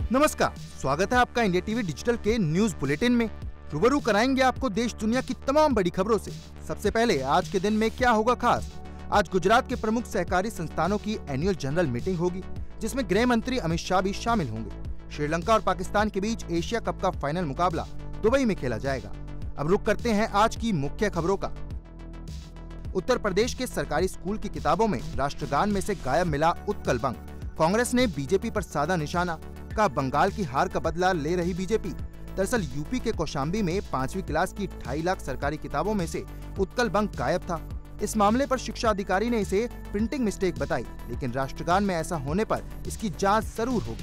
नमस्कार, स्वागत है आपका इंडिया टीवी डिजिटल के न्यूज बुलेटिन में। रूबरू कराएंगे आपको देश दुनिया की तमाम बड़ी खबरों से। सबसे पहले आज के दिन में क्या होगा खास। आज गुजरात के प्रमुख सहकारी संस्थानों की एनुअल जनरल मीटिंग होगी, जिसमें गृह मंत्री अमित शाह भी शामिल होंगे। श्रीलंका और पाकिस्तान के बीच एशिया कप का फाइनल मुकाबला दुबई में खेला जाएगा। अब रुक करते हैं आज की मुख्य खबरों का। उत्तर प्रदेश के सरकारी स्कूल की किताबों में राष्ट्रगान में से गायब मिला उत्कल बंग। कांग्रेस ने बीजेपी पर साधा निशाना, कहा बंगाल की हार का बदला ले रही बीजेपी। दरअसल यूपी के कौशाम्बी में 5वीं क्लास की 2.5 लाख सरकारी किताबों में से उत्कल बंग गायब था। इस मामले पर शिक्षा अधिकारी ने इसे प्रिंटिंग मिस्टेक बताई, लेकिन राष्ट्रगान में ऐसा होने पर इसकी जांच जरूर होगी।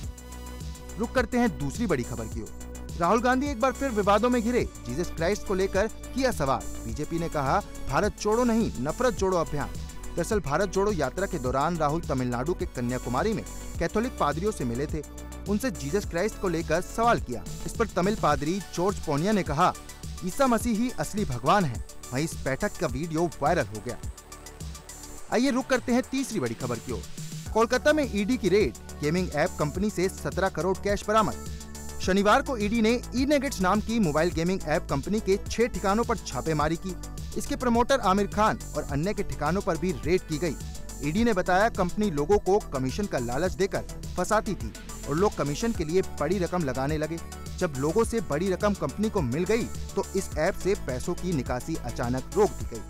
रुक करते हैं दूसरी बड़ी खबर की ओर। राहुल गांधी एक बार फिर विवादों में घिरे। जीसस क्राइस्ट को लेकर किया सवाल। बीजेपी ने कहा भारत छोड़ो नहीं, नफरत जोड़ो अभियान। दरअसल भारत जोड़ो यात्रा के दौरान राहुल तमिलनाडु के कन्याकुमारी में कैथोलिक पादरियों से मिले थे। उनसे जीसस क्राइस्ट को लेकर सवाल किया। इस पर तमिल पादरी जॉर्ज पोनिया ने कहा ईसा मसीह ही असली भगवान है। वहीं इस बैठक का वीडियो वायरल हो गया। आइए रुक करते हैं तीसरी बड़ी खबर की ओर। कोलकाता में ईडी की रेड, गेमिंग ऐप कंपनी से 17 करोड़ कैश बरामद। शनिवार को ईडी ने ई-नेगेट्स नाम की मोबाइल गेमिंग ऐप कंपनी के 6 ठिकानों पर छापेमारी की। इसके प्रमोटर आमिर खान और अन्य के ठिकानों पर भी रेड की गई। ईडी ने बताया कंपनी लोगों को कमीशन का लालच देकर फंसाती थी और लोग कमीशन के लिए बड़ी रकम लगाने लगे। जब लोगों से बड़ी रकम कंपनी को मिल गई तो इस ऐप से पैसों की निकासी अचानक रोक दी गई।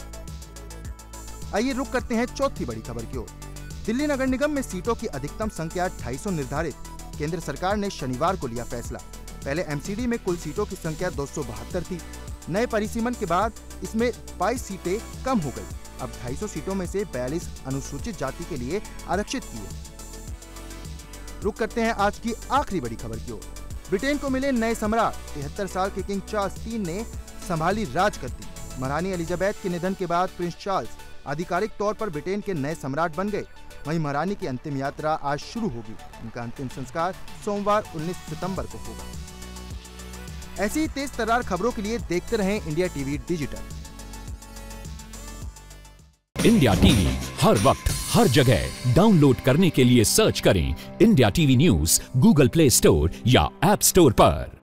आइए रुक करते हैं चौथी बड़ी खबर की ओर। दिल्ली नगर निगम में सीटों की अधिकतम संख्या 250 निर्धारित। केंद्र सरकार ने शनिवार को लिया फैसला। पहले एमसीडी में कुल सीटों की संख्या 272 थी। नए परिसीमन के बाद इसमें 22 सीटें कम हो गई। अब 250 सीटों में से 42 अनुसूचित जाति के लिए आरक्षित की है। रुक करते हैं आज की आखिरी बड़ी खबर की ओर। ब्रिटेन को मिले नए सम्राट। 73 साल के किंग चार्ल्स III ने संभाली राजगद्दी। महारानी एलिजाबेथ के निधन के बाद प्रिंस चार्ल्स आधिकारिक तौर पर ब्रिटेन के नए सम्राट बन गए। वहीं महारानी की अंतिम यात्रा आज शुरू होगी। उनका अंतिम संस्कार सोमवार 19 सितंबर को होगा। ऐसी ही तेज तर्रार खबरों के लिए देखते रहें India TV digital. India TV हर वक्त हर जगह डाउनलोड करने के लिए सर्च करें India TV news Google Play Store या ऐप स्टोर पर।